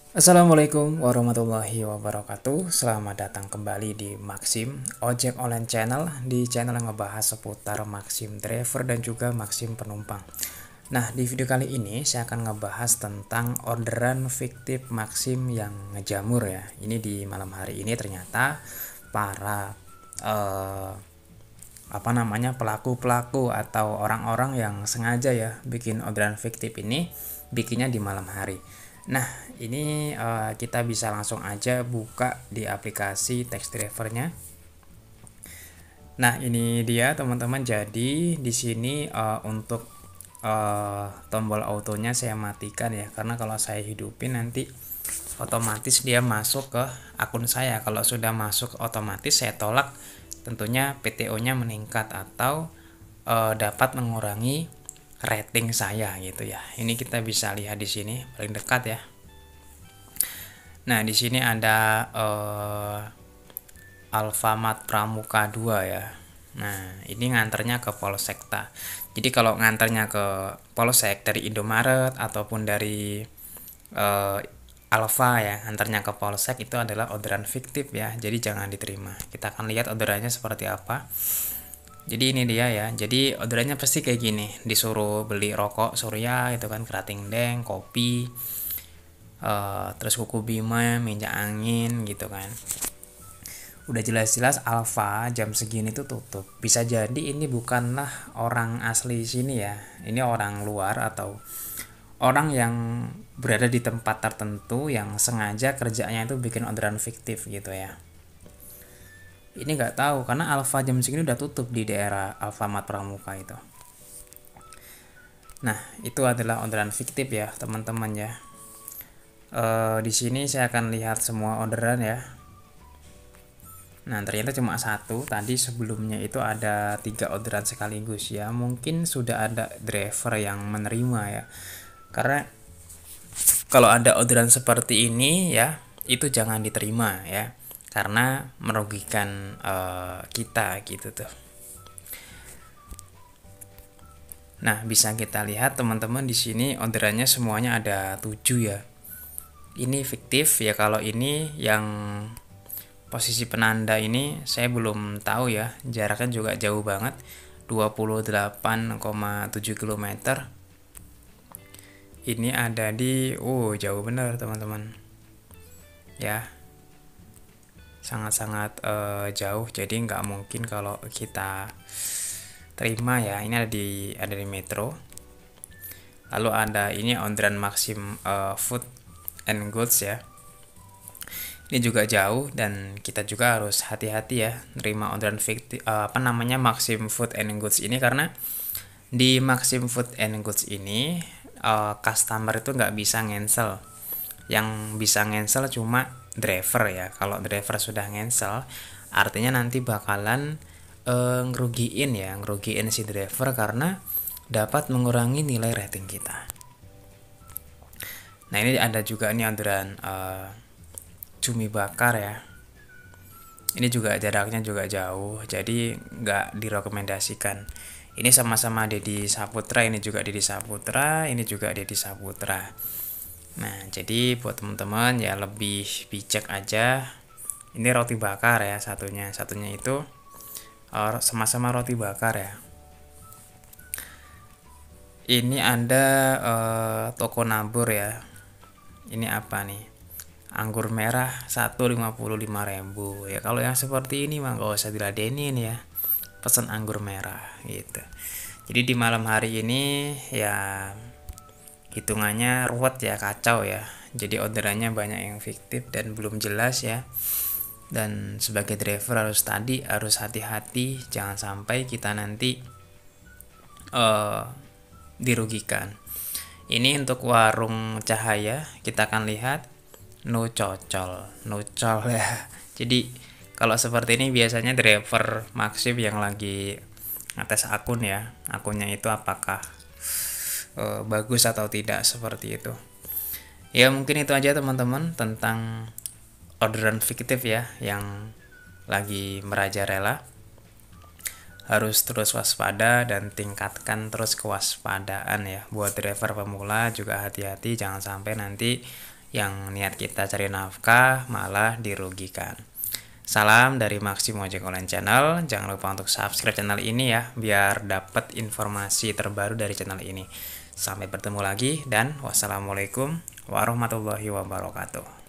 Assalamualaikum warahmatullahi wabarakatuh. Selamat datang kembali di Maxim Ojek Online Channel. Di channel yang ngebahas seputar Maxim driver dan juga Maxim penumpang. Nah, di video kali ini saya akan ngebahas tentang orderan fiktif Maxim yang ngejamur ya. Ini di malam hari ini ternyata para pelaku-pelaku atau orang-orang yang sengaja ya bikin orderan fiktif ini bikinnya di malam hari. Nah, ini kita bisa langsung aja buka di aplikasi text drivernya. Nah, ini dia teman-teman. Jadi di sini untuk tombol autonya saya matikan ya, karena kalau saya hidupin nanti otomatis dia masuk ke akun saya. Kalau sudah masuk otomatis saya tolak, tentunya PTO-nya meningkat atau dapat mengurangi rating saya gitu ya. Ini kita bisa lihat di sini paling dekat ya. Nah, di sini ada Alfamart Pramuka 2 ya. Nah, ini nganternya ke Polsekta. Jadi kalau nganternya ke Polsek dari Indomaret ataupun dari Alfa ya, nganternya ke Polsek itu adalah orderan fiktif ya. Jadi jangan diterima. Kita akan lihat orderannya seperti apa. Jadi ini dia ya. Jadi orderannya pasti kayak gini. Disuruh beli rokok Surya itu kan, kerating deng, kopi, terus kuku Bima, minyak angin gitu kan. Udah jelas-jelas Alfa jam segini tuh tutup. Bisa jadi ini bukanlah orang asli sini ya. Ini orang luar atau orang yang berada di tempat tertentu yang sengaja kerjanya itu bikin orderan fiktif gitu ya. Ini nggak tahu karena Alfa jam segini udah tutup di daerah Alfamart Pramuka itu. Nah, itu adalah orderan fiktif ya teman-teman ya. Di sini saya akan lihat semua orderan ya. Nah, ternyata cuma satu. Tadi sebelumnya itu ada 3 orderan sekaligus ya. Mungkin sudah ada driver yang menerima ya. Karena kalau ada orderan seperti ini ya, itu jangan diterima ya. Karena merugikan kita gitu tuh. Nah, bisa kita lihat teman-teman di sini orderannya semuanya ada 7 ya. Ini fiktif ya. Kalau ini yang posisi penanda ini saya belum tahu ya, jaraknya juga jauh banget, 28,7 km. Ini ada di jauh bener teman-teman ya, sangat-sangat jauh. Jadi nggak mungkin kalau kita terima ya. Ini ada di Metro. Lalu ada ini orderan Maxim Food and Goods ya. Ini juga jauh dan kita juga harus hati-hati ya nerima orderan fiktif Maxim Food and Goods ini, karena di Maxim Food and Goods ini customer itu nggak bisa ngensel. Yang bisa ngensel cuma driver ya. Kalau driver sudah ngensel artinya nanti bakalan ngerugiin si driver karena dapat mengurangi nilai rating kita. Nah, ini ada juga nih orderan cumi bakar ya. Ini juga jaraknya juga jauh, jadi nggak direkomendasikan. Ini sama-sama Deddy Saputra, ini juga Deddy Saputra, ini juga Deddy Saputra. Nah, jadi buat teman-teman ya lebih bijak aja. Ini roti bakar ya satunya itu sama-sama roti bakar ya. Ini ada toko nabur ya. Ini apa nih? Anggur merah 155.000 ya. Kalau yang seperti ini mah gak usah diladenin ya, pesan anggur merah gitu. Jadi di malam hari ini ya hitungannya ruwet ya, kacau ya. Jadi orderannya banyak yang fiktif dan belum jelas ya. Dan sebagai driver harus hati-hati, jangan sampai kita nanti dirugikan. Ini untuk warung cahaya, kita akan lihat no cocol ya. Jadi kalau seperti ini biasanya driver Maxim yang lagi ngetes akun ya, akunnya itu apakah bagus atau tidak, seperti itu ya. Mungkin itu aja teman-teman tentang orderan fiktif ya yang lagi merajalela. Harus terus waspada dan tingkatkan terus kewaspadaan ya. Buat driver pemula juga hati-hati, jangan sampai nanti yang niat kita cari nafkah malah dirugikan. Salam dari Maxim Ojek Online Channel. Jangan lupa untuk subscribe channel ini ya, biar dapat informasi terbaru dari channel ini. Sampai bertemu lagi dan wassalamualaikum warahmatullahi wabarakatuh.